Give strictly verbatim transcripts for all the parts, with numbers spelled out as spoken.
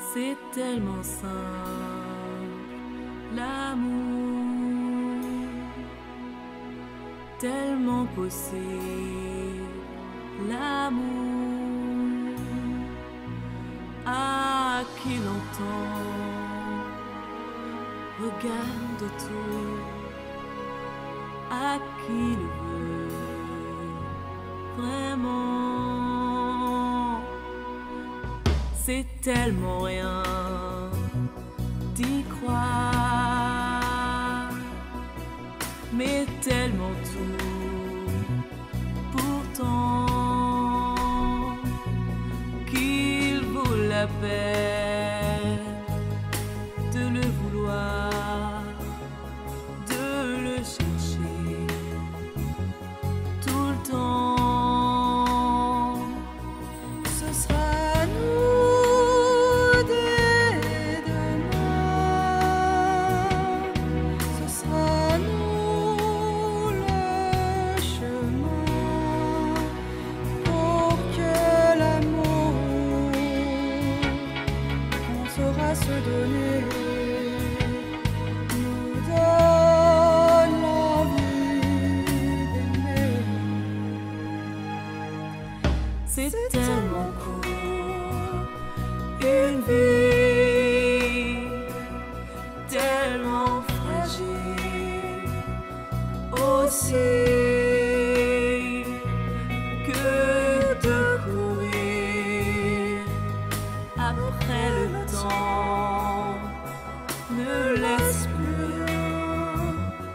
C'est tellement simple, l'amour, tellement possible, l'amour, à qui l'entend, regarde autour, à qui le veut vraiment. C'est tellement rien d'y croire, mais tellement tout pourtant qu'il vaut la peine de le vouloir, de le chercher tout le temps. Ce sera se donner nous donne l'envie d'aimer. C'est tellement court, une vie tellement fragile aussi que de courir après le temps. Ne laisse plus rien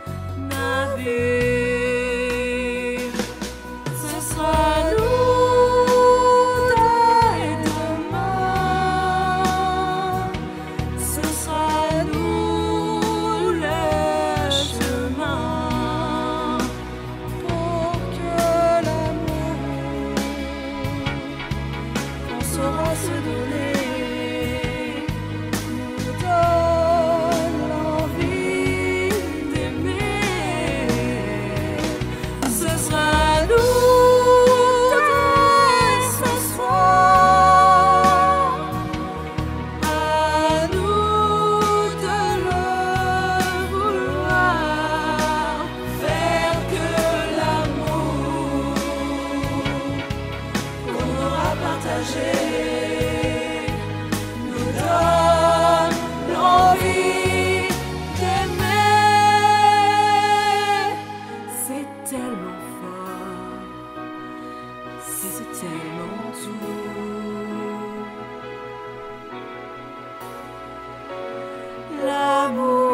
navire. Ce sera nous et demain. Ce sera nous le chemin pour que l'amour on saura se donner. Nous donne l'envie d'aimer. C'est tellement fort, c'est tellement tout. L'amour.